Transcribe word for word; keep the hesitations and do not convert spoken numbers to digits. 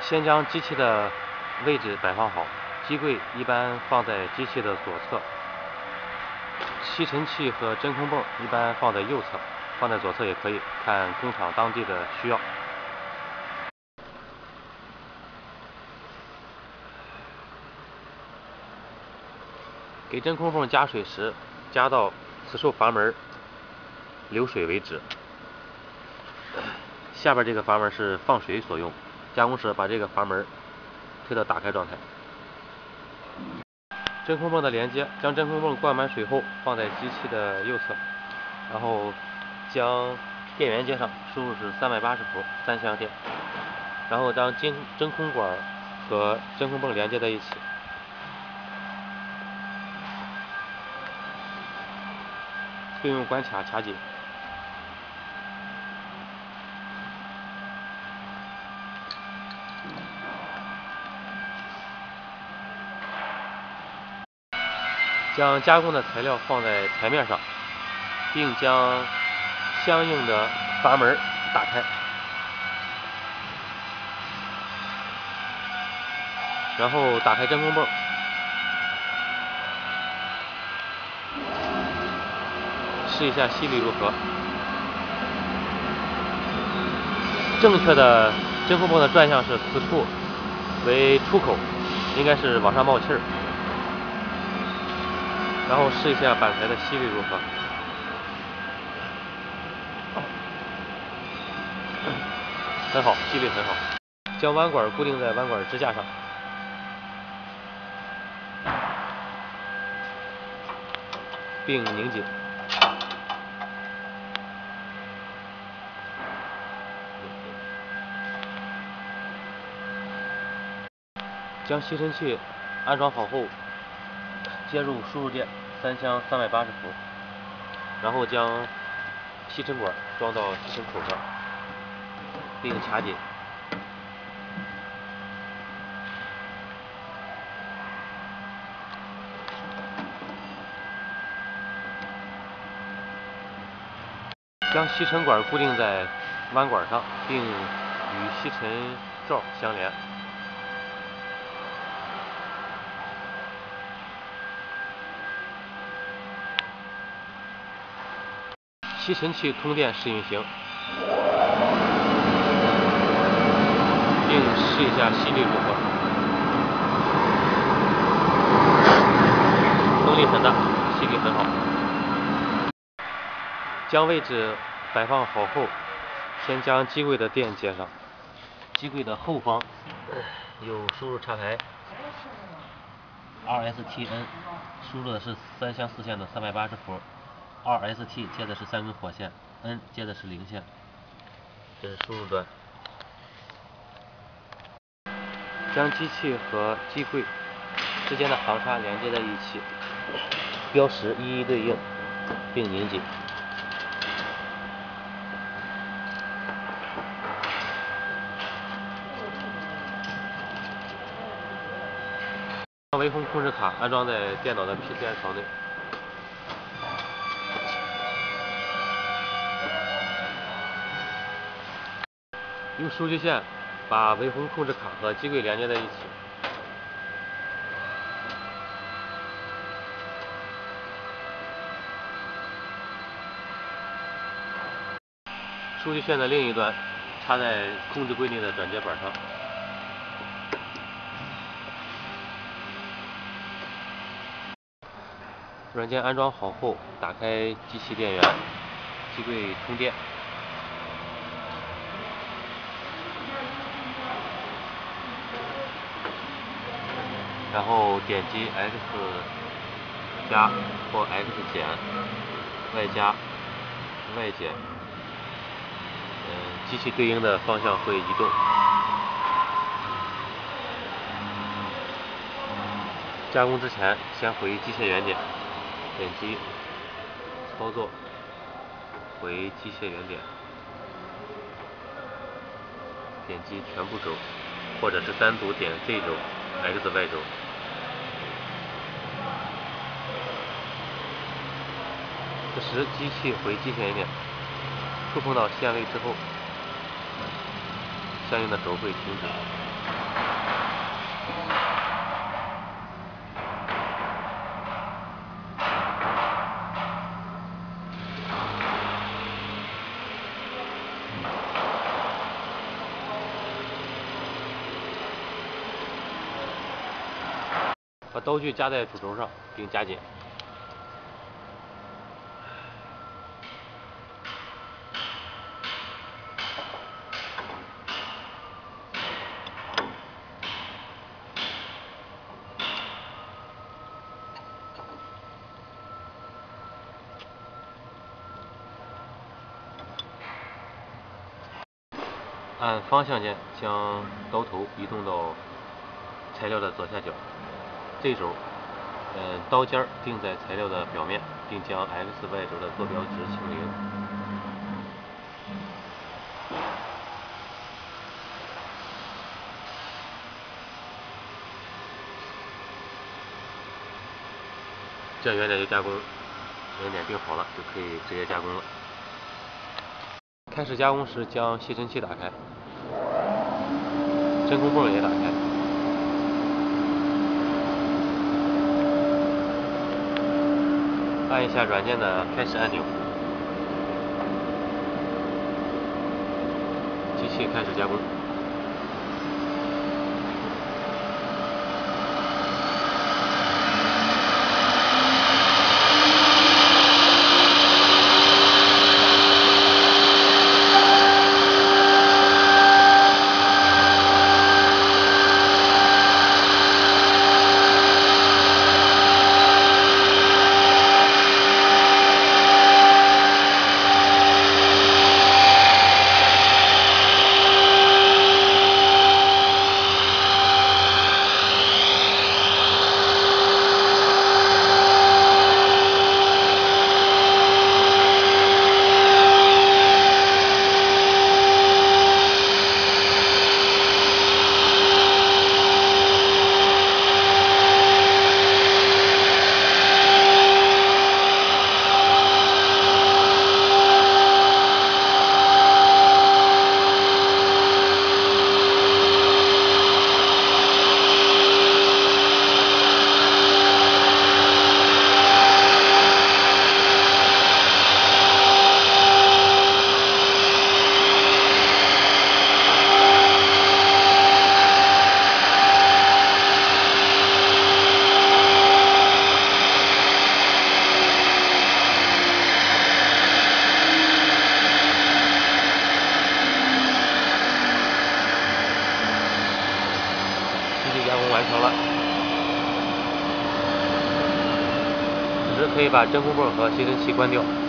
先将机器的位置摆放好，机柜一般放在机器的左侧，吸尘器和真空泵一般放在右侧，放在左侧也可以，看工厂当地的需要。给真空泵加水时，加到磁受阀门流水为止。下边这个阀门是放水所用，加工时把这个阀门推到打开状态。真空泵的连接，将真空泵灌满水后放在机器的右侧，然后将电源接上，输入是三百八十伏三相电，然后将真真空管和真空泵连接在一起。并用关卡卡紧。将加工的材料放在台面上，并将相应的阀门打开，然后打开真空泵，试一下吸力如何。正确的真空泵的转向是此处为出口，应该是往上冒气儿。然后试一下板材的吸力如何。很好，吸力很好。将弯管固定在弯管支架上，并拧紧。将吸尘器安装好后，接入输入电三箱三百八十伏，然后将吸尘管装到吸尘口上，并卡紧。将吸尘管固定在弯管上，并与吸尘罩相连。吸尘器通电试运行，并试一下吸力如何。风力很大，吸力很好。将位置摆放好后，先将机柜的电接上。机柜的后方有输入插排 二 S T N， 输入的是三相四线的三百八十伏。二 S T 接的是三根火线 ，N 接的是零线，这是输入端。将机器和机柜之间的行插连接在一起，标识一一对应，并拧紧。将微风控制卡安装在电脑的 P C I 槽内。用数据线把微风控制卡和机柜连接在一起。数据线的另一端插在控制柜内的转接板上。软件安装好后，打开机器电源，机柜通电。然后点击 X 加或 X 减，外加、外减，嗯，机器对应的方向会移动。加工之前，先回机械原点，点击操作，回机械原点，点击全部轴，或者是单独点 Z 轴、X Y 轴。此时机器回机械原点，触碰到线位之后，相应的轴会停止。 把刀具夹在主轴上，并夹紧。按方向键将刀头移动到材料的左下角，这轴，呃，刀尖定在材料的表面，并将 X Y 轴的坐标值清零。这样原点就加工，原点定好了，就可以直接加工了。开始加工时，将吸尘器打开，真空泵也打开。按一下软件的开始按钮，机器开始加工。加工完成了，此时可以把真空泵和吸尘器关掉。